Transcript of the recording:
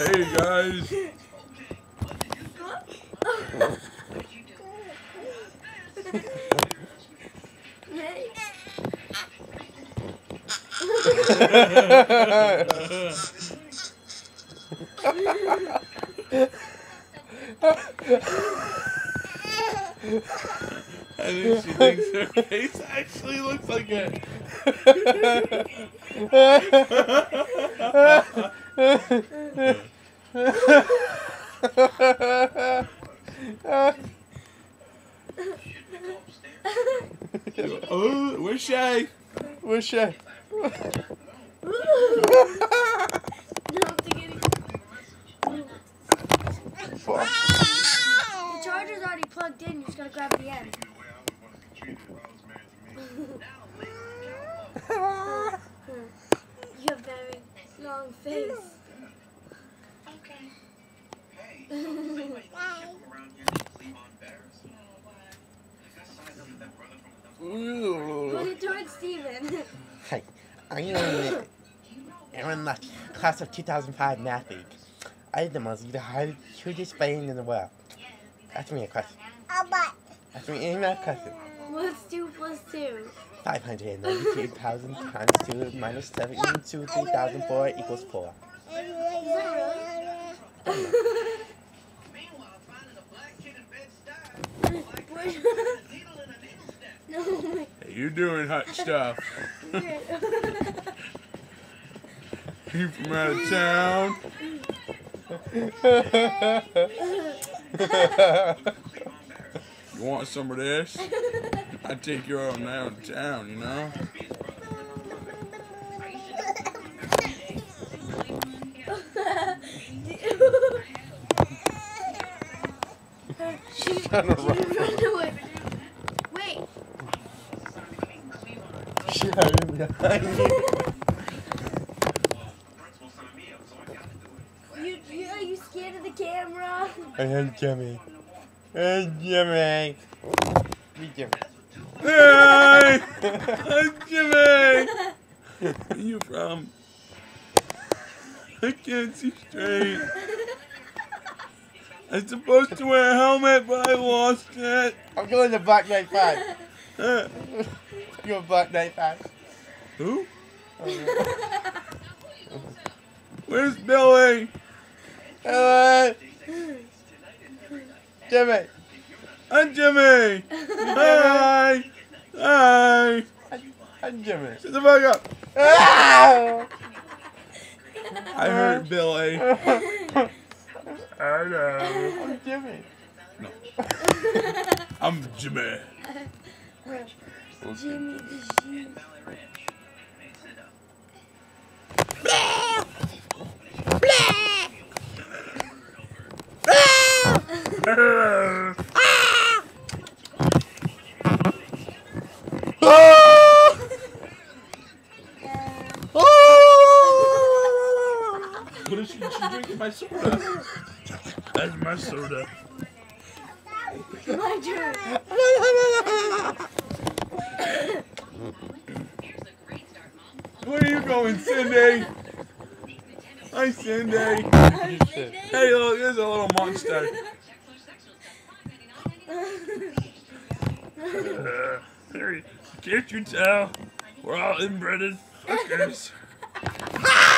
Hey guys. I think she thinks her face actually looks like it. Oh, where's Shay? Where's Shay? The charger's already plugged in, you just gotta grab the end. You have a very long face. Put it towards Steven. Hi, I'm in the class of 2005 math league. I did the most hugest brain in the world. Ask me a question. Ask me any other question. What's 2 plus 2? 592,000 times 2 minus 7 into 3,004 equals 4. Is that really? No. Hey, you're doing hot stuff. You from out of town? You want some of this? I take you out of town, you know? She run away. Wait. She hiding behind me. Are you scared of the camera? I had Jimmy. Hey, Jimmy. Be Jimmy. Hey! Hi, Jimmy! Where are you from? I can't see straight. I'm supposed to wear a helmet, but I lost it. I'm going to Black Knight 5. You're Black Knight 5. Who? Where's Billy? Hello. Jimmy. Hi, Jimmy. Hi. Hi. I'm Jimmy. Shut the fuck up. Ah! I heard Billy. I know. I'm Jimmy. No. I'm Jimmy. Jimmy the Sheep. What is she drinking my soda? That's my soda. My turn. Where are you going, Cindy? Hi, Cindy. Hey, look, there's a little monster. Can't you tell? We're all inbred fuckers.